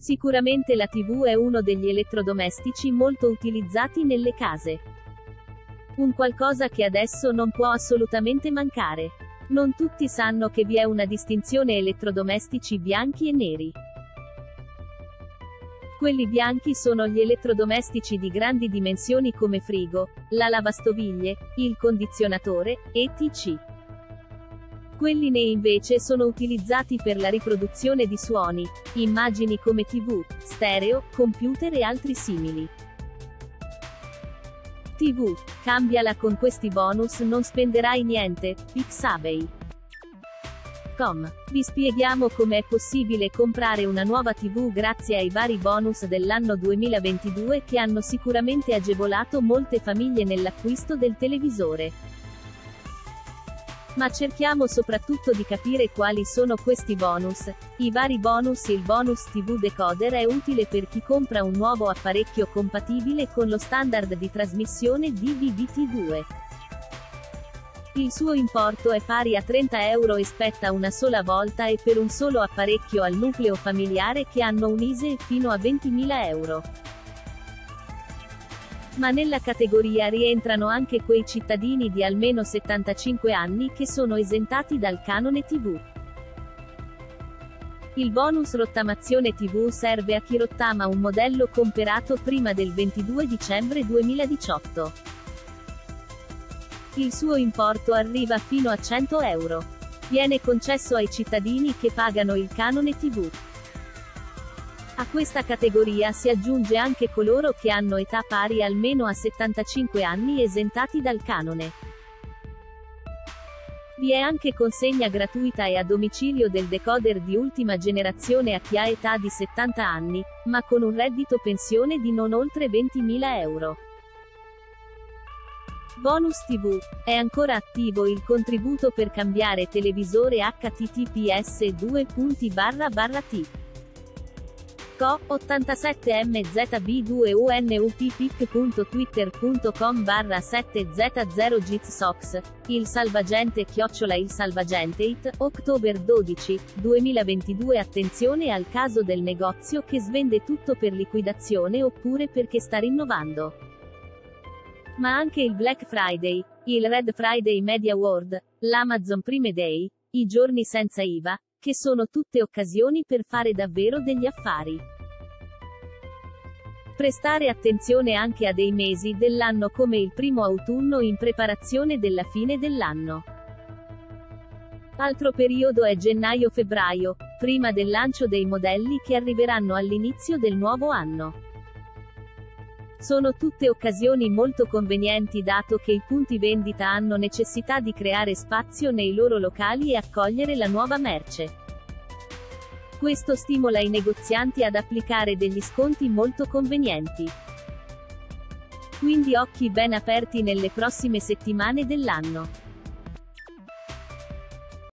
Sicuramente la TV è uno degli elettrodomestici molto utilizzati nelle case. Un qualcosa che adesso non può assolutamente mancare. Non tutti sanno che vi è una distinzione elettrodomestici bianchi e neri. Quelli bianchi sono gli elettrodomestici di grandi dimensioni come frigo, la lavastoviglie, il condizionatore, etc. Quelli neri invece sono utilizzati per la riproduzione di suoni, immagini come TV, stereo, computer e altri simili. TV. Cambiala con questi bonus, non spenderai niente. Pixabay. Vi spieghiamo come è possibile comprare una nuova TV grazie ai vari bonus dell'anno 2022 che hanno sicuramente agevolato molte famiglie nell'acquisto del televisore. Ma cerchiamo soprattutto di capire quali sono questi bonus. I vari bonus. Il bonus TV Decoder è utile per chi compra un nuovo apparecchio compatibile con lo standard di trasmissione DVB-T2. Il suo importo è pari a 30 euro e spetta una sola volta e per un solo apparecchio al nucleo familiare che hanno un ISE fino a 20.000 euro. Ma nella categoria rientrano anche quei cittadini di almeno 75 anni che sono esentati dal canone TV. Il bonus rottamazione TV serve a chi rottama un modello comperato prima del 22 dicembre 2018. Il suo importo arriva fino a 100 euro. Viene concesso ai cittadini che pagano il canone TV. A questa categoria si aggiunge anche coloro che hanno età pari almeno a 75 anni esentati dal canone. Vi è anche consegna gratuita e a domicilio del decoder di ultima generazione a chi ha età di 70 anni, ma con un reddito pensione di non oltre 20.000 euro. Bonus TV. È ancora attivo il contributo per cambiare televisore https://t. Co. 87mzb2unuppic.twitter.com/7z0gitsox. Il salvagente @ il salvagente Ottober 12, 2022. Attenzione al caso del negozio che svende tutto per liquidazione oppure perché sta rinnovando. Ma anche il Black Friday, il Red Friday Media World, l'Amazon Prime Day, i giorni senza IVA, che sono tutte occasioni per fare davvero degli affari. Prestare attenzione anche a dei mesi dell'anno come il primo autunno in preparazione della fine dell'anno. Altro periodo è gennaio-febbraio, prima del lancio dei modelli che arriveranno all'inizio del nuovo anno. Sono tutte occasioni molto convenienti dato che i punti vendita hanno necessità di creare spazio nei loro locali e accogliere la nuova merce. Questo stimola i negozianti ad applicare degli sconti molto convenienti. Quindi occhi ben aperti nelle prossime settimane dell'anno.